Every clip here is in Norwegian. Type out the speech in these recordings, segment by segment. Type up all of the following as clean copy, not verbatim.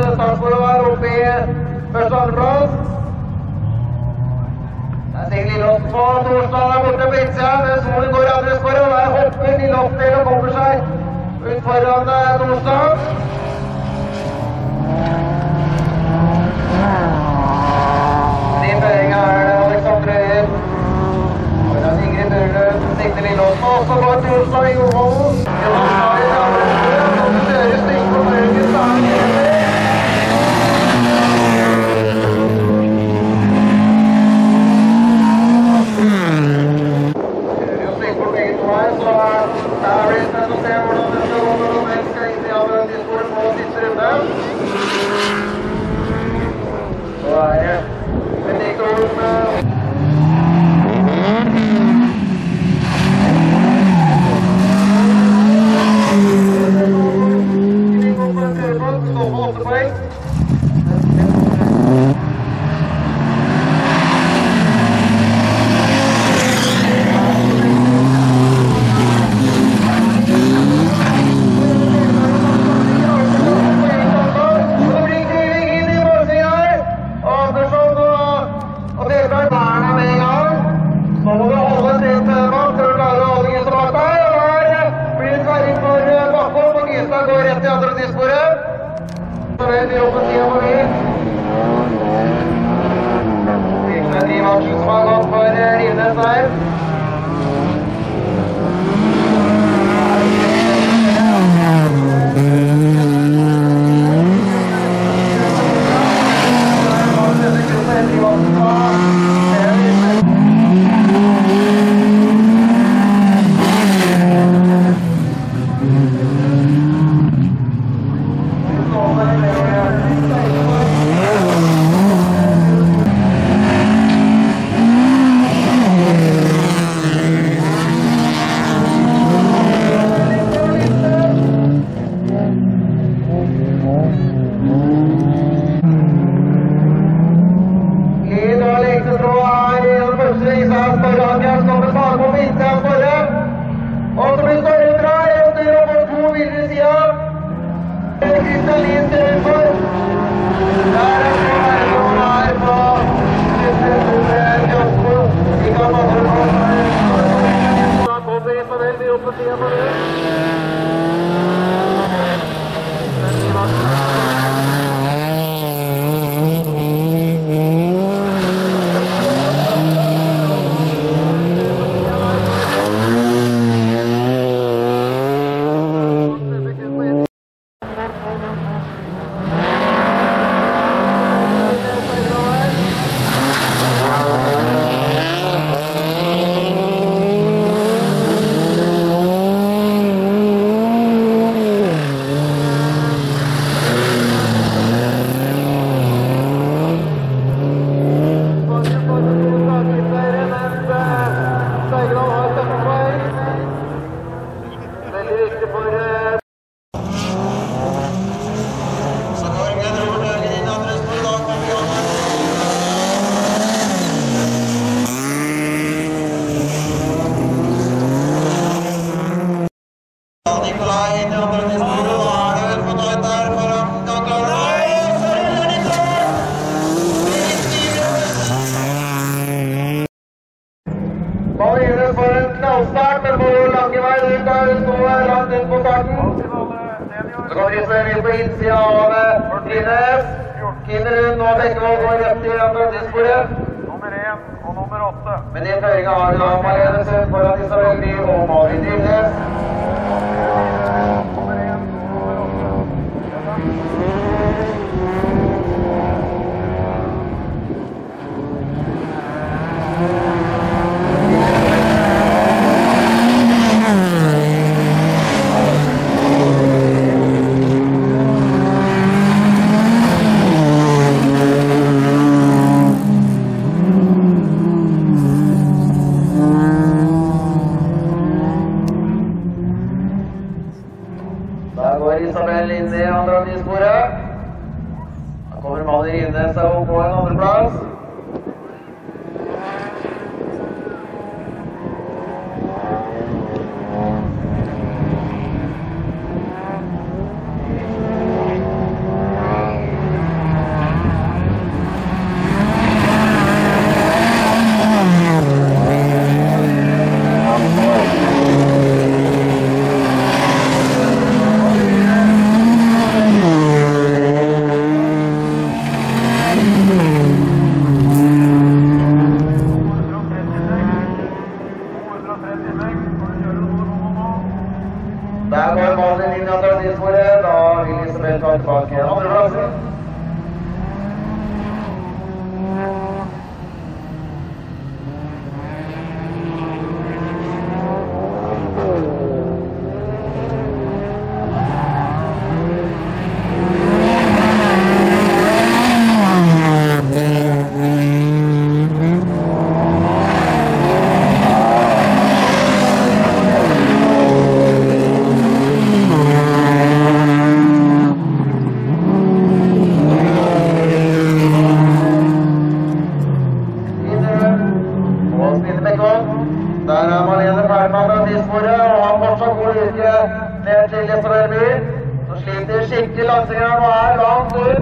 startsporet var oppe i første og andreplass. Der stiger Lillåsen på. Torsdag er borte på innsida, men solen går i andre sporet, og der hopper Lillåsen og kommer seg ut foran Torsdag. I føringa er det Alexander Øyer. Foran Ingrid Burlund, sikter Lillåsen, og så går Torsdag i Godholden. Johan Skar i andre sporet, og så kjører stygt på Mørken Stang. Men i føringa har vi da Marlene Søn foran Isabel Liv og Marit Dyrnes. Isabel inn i andre sporet. Da kommer Mali Rine seg opp på en andreplass. tilbake. Andreplassen. Der Malene Perlmann av tidssporet, og han fortsatt går like ned til Jesperby. Så sliter skikkelig langsingeren og er langt ut.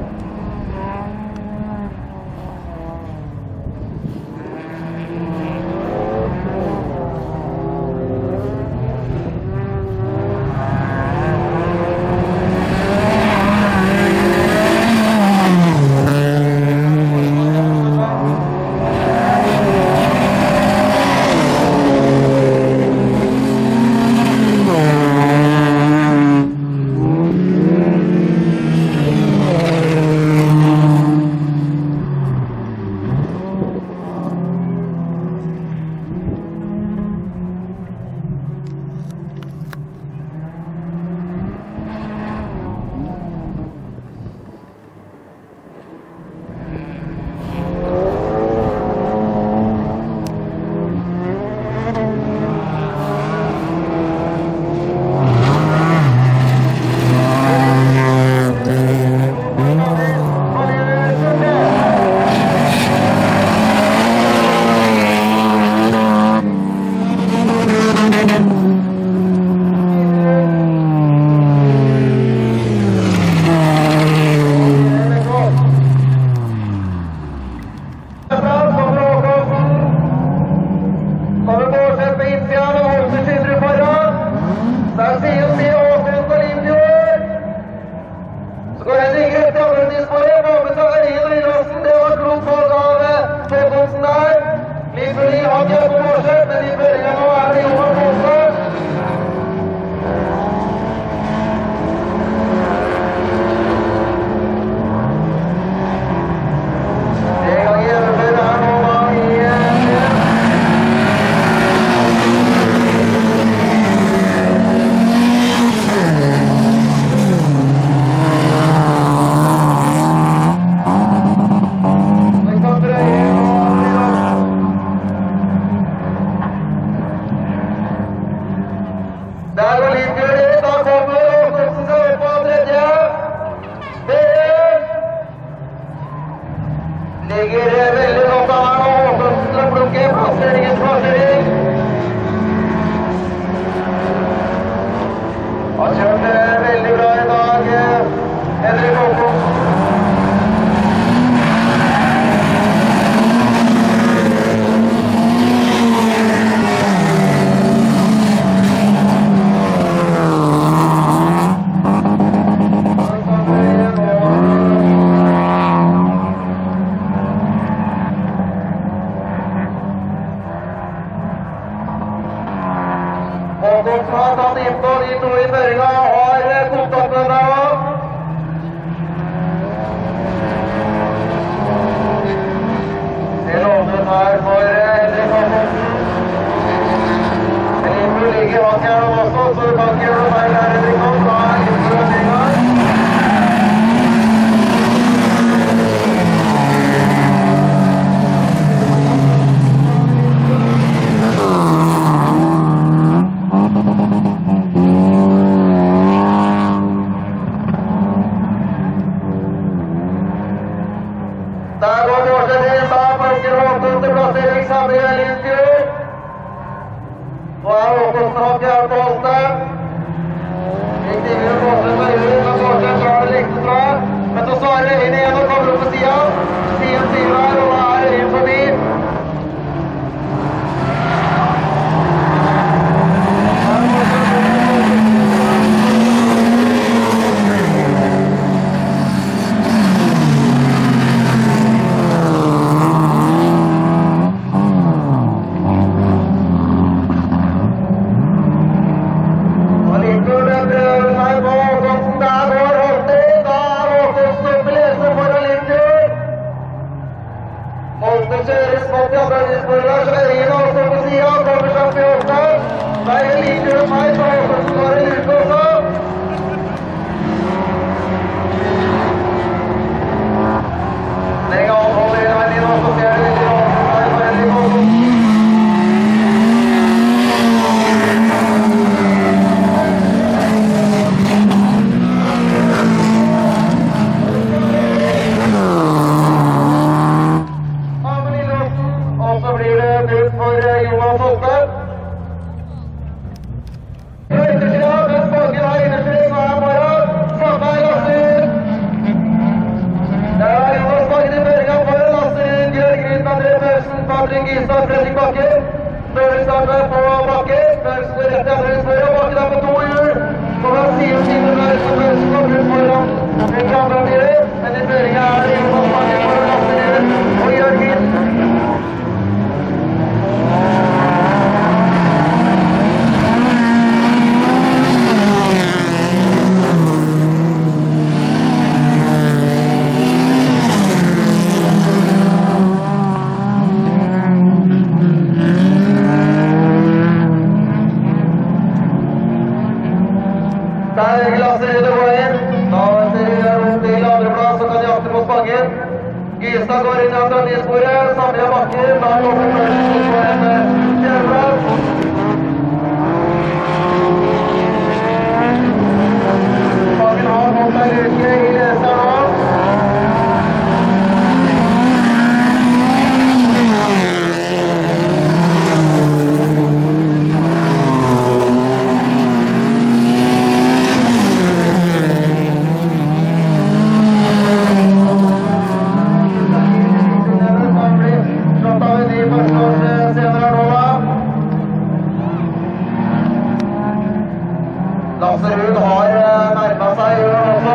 Ligger veldig godt av her nå, Åsåsen til å plukke plasseringens plassering. Har kjørt veldig bra i dag, Henrik Åsåsen. Åsåsen har tatt innpå de to i føringa, har kontakt med deg også. Det lover her for Henrik Åsåsen. Limbo ligger bak her også, så du kan ikke gjøre noe feil her, Henrik Åsåsen. Da er innført en gang. Der går Mårsen inn, da plukker Håkon til plassering sammen i Lindsjø. Nå er Håkonsen hatt hjelp på holdet. Gikk det ingen Mårsen med hulen, men Mårsen drar det likte bra. Men så svarer Øyne igjen og kommer opp på siden. Siden sier her, og da er Øyne forbi. Der går Håkon. start Fredrik Bakke. Førerstart på Bakke. Først rett i andre spør, og Bakke da på 2 hjul. Og han sier siden der som kommer ut foran en andre biler. Men i føringen det Jonas Bakke for Lasse og Jørgen. Der Lasse rydder veien. Da ser vi rundt til andreplass, så kan jakte på Spangen. Gystad går inn i akademisporet. Samlet Bakke. Da kommer først på en fjerdeplass. Spangen har fått en uke i lesa nå. Lasse Ruud har nærmet seg også.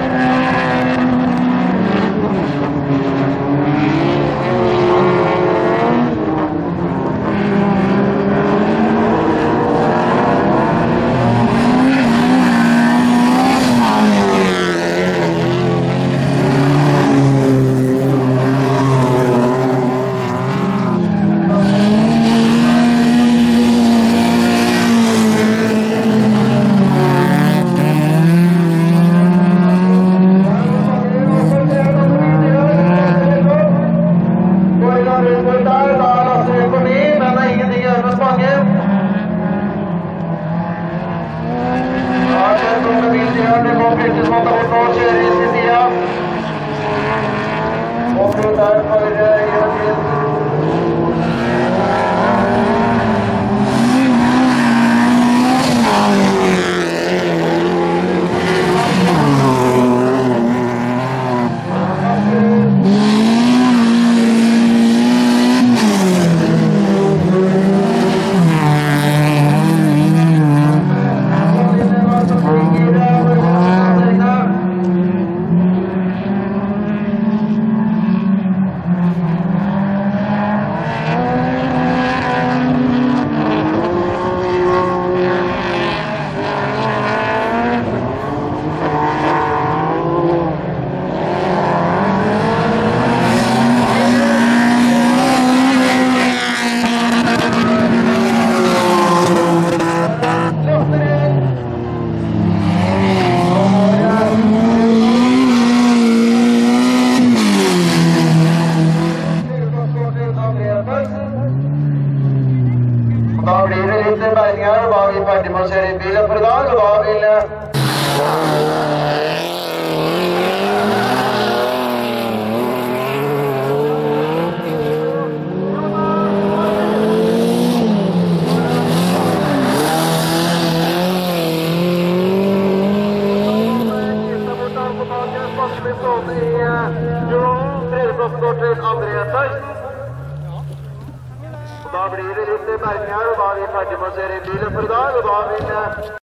Da blir det litt berginger, og da er vi ferdig med å kjøre inn bilen for i dag, og da vil tredjeplassen går til André Tøysen. Da blir det litt berginger, og da er vi ferdig med å kjøre inn bilen for i dag, og da vil